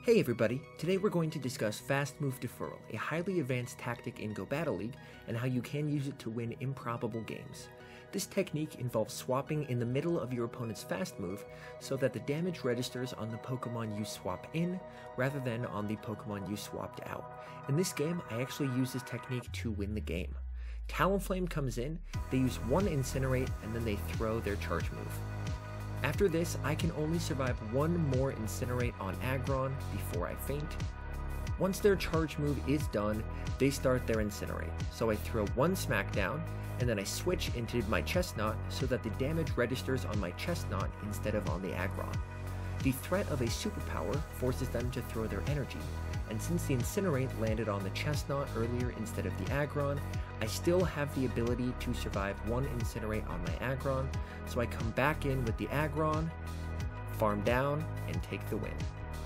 Hey everybody, today we're going to discuss Fast Move Deferral, a highly advanced tactic in Go Battle League, and how you can use it to win improbable games. This technique involves swapping in the middle of your opponent's fast move so that the damage registers on the Pokemon you swap in, rather than on the Pokemon you swapped out. In this game, I actually use this technique to win the game. Talonflame comes in, they use one Incinerate, and then they throw their charge move. After this, I can only survive one more Incinerate on Aggron before I faint. Once their charge move is done, they start their Incinerate, so I throw one Smackdown, and then I switch into my Chestnut so that the damage registers on my Chestnut instead of on the Aggron. The threat of a superpower forces them to throw their energy, and since the Incinerate landed on the Chestnut earlier instead of the Aggron, I still have the ability to survive one Incinerate on my Aggron, so I come back in with the Aggron, farm down, and take the win.